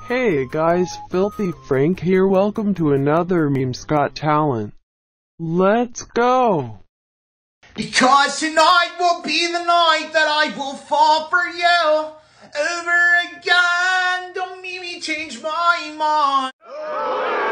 Hey guys, Filthy Frank here, welcome to another Memes Got Talent. Let's go! Because tonight will be the night that I will fall for you over again. Don't make me change my mind.